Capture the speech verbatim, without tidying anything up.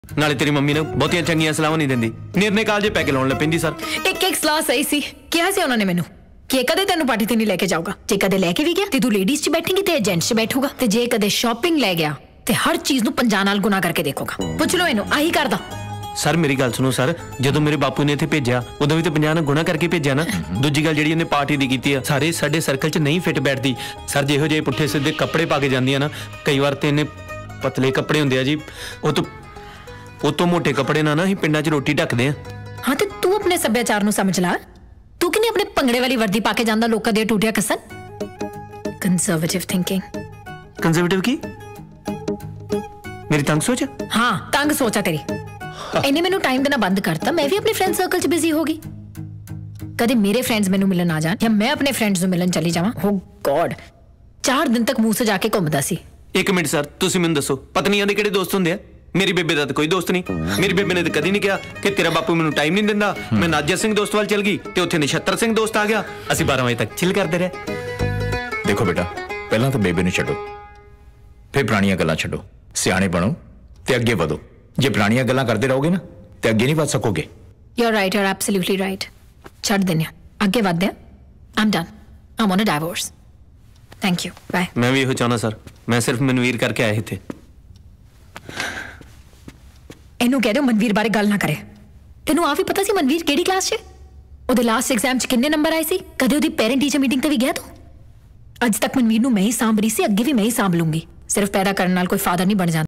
नाले तेरी मम्मी ने बहुतियां चंगियां सलाहां नहीं दिंदी, निरने कालजे पै के लाउण लग पैंदी सर। एक एक सलाह सही सी, किहा सी उन्होंने मैनू कि कदे तेनू पार्टी ते नहीं लेके जाऊगा, जे कदे लेके भी गया ते तू लेडीज च बैठेगी ते जेंट्स च बैठूगा, ते जे कदे शॉपिंग ले गया ते हर चीज नू पंजाह नाल गुना करके देखोगा। पुछ लो इनू, आही करदा। सर मेरी गल सुनो सर, जदों मेरे बापू ने इत्थे भेजा उदों भी ते पंजाह नाल गुना करके भेजा ना। दूजी गल जिहड़ी उहने पार्टी दी कीती है, सारे साडे सर्कल च नहीं फिट बैठदी सर। जिहो जे पुट्ठे सिद्धे कपड़े पा के जांदी ना, कई बार ते इन्ने पतले कपड़े हुंदे आ जी, ओ तो ਉਹ ਤੋਂ ਮੋਟੇ ਕੱਪੜੇ ਨਾਲ ਨਾ ਹੀ ਪਿੰਡਾਂ 'ਚ ਰੋਟੀ ਢੱਕਦੇ ਆ। ਹਾਂ ਤੇ ਤੂੰ ਆਪਣੇ ਸੱਭਿਆਚਾਰ ਨੂੰ ਸਮਝ ਲੈ। ਤੂੰ ਕਿਨੇ ਆਪਣੇ ਪੰਗੜੇ ਵਾਲੀ ਵਰਦੀ ਪਾ ਕੇ ਜਾਂਦਾ ਲੋਕਾਂ ਦੇ ਟੂਟੀਆਂ ਕੱਸਣ। Conservative thinking. ਕੰਜ਼ਰਵੇਟਿਵ ਕੀ? ਮੇਰੀ ਤੰਗ ਸੋਚ? ਹਾਂ ਤੰਗ ਸੋਚ ਆ ਤੇਰੀ। ਇਹਨੇ ਮੈਨੂੰ ਟਾਈਮ ਦੇਣਾ ਬੰਦ ਕਰਤਾ, ਮੈਂ ਵੀ ਆਪਣੇ ਫਰੈਂਡ ਸਰਕਲ 'ਚ ਬਿਜ਼ੀ ਹੋ ਗਈ। ਕਦੇ ਮੇਰੇ ਫਰੈਂਡਸ ਮੈਨੂੰ ਮਿਲਣ ਆ ਜਾਣ ਜਾਂ ਮੈਂ ਆਪਣੇ ਫਰੈਂਡਸ ਨੂੰ ਮਿਲਣ ਚਲੀ ਜਾਵਾਂ, ਓ ਗॉड ਚਾਰ ਦਿਨ ਤੱਕ ਮੂੰਹ ਸਜਾ ਕੇ ਘੁੰਮਦਾ ਸੀ। ਇੱਕ ਮਿੰਟ ਸਰ, ਤੁਸੀਂ ਮੈਨੂੰ ਦੱਸੋ ਪਤਨੀਆਂ ਦੇ ਕਿਹੜੇ ਦੋਸਤ ਹੁੰਦੇ ਆ? मेरी बेबे का तो कोई दोस्त नहीं। मेरी बेबे ने तो कभी नहीं कहा कि तेरा बापू मैनू टाइम नहीं दिंदा। मैं नाजर सिंह दोस्त वाल चल गई ते उत्थे नछत्तर सिंह दोस्त आ गया, असीं बारह बजे तक चिल करते रहे। देखो बेटा, पहला तो बेबे नूं छड्डो, फिर पुराणियां गल्लां छड्डो, सियाणे बनो ते अगे वधो। जे पुराणियां गल्लां करते रहोगे ना ते अगे नहीं वध सकोगे। You are right, you are absolutely right. छड्ड दिंदे आ, अगे वधदे आ। I am done, I am on a divorce. Thank you, bye. मैं भी इहो चाहना सर, मैं सिर्फ मनवीर करके आया इत्थे। ਇਹਨੂੰ ਕਹਿ ਦਿਓ ਮਨਵੀਰ ਬਾਰੇ ਗੱਲ ਨਾ ਕਰੇ। ਤੈਨੂੰ ਆ ਵੀ ਪਤਾ ਸੀ ਮਨਵੀਰ ਕਿਹੜੀ ਕਲਾਸ 'ਚ? ਉਹਦੇ ਲਾਸਟ ਐਗਜ਼ਾਮ 'ਚ ਕਿੰਨੇ ਨੰਬਰ ਆਏ ਸੀ? ਕਦੇ ਉਹਦੀ ਪੈਰੈਂਟ ਟੀਚਰ ਮੀਟਿੰਗ ਤੇ ਵੀ ਗਿਆ ਤੂੰ? ਅੱਜ ਤੱਕ ਮਨਵੀਰ ਨੂੰ ਮੈਂ ਹੀ ਸਾਂਭ ਰਹੀ ਸੀ, ਅੱਗੇ ਵੀ ਮੈਂ ਹੀ ਸਾਂਭ ਲੂੰਗੀ। ਸਿਰਫ ਪੈਦਾ ਕਰਨ ਨਾਲ ਕੋਈ ਫਾਦਰ ਨਹੀਂ ਬਣ ਜਾਂਦਾ।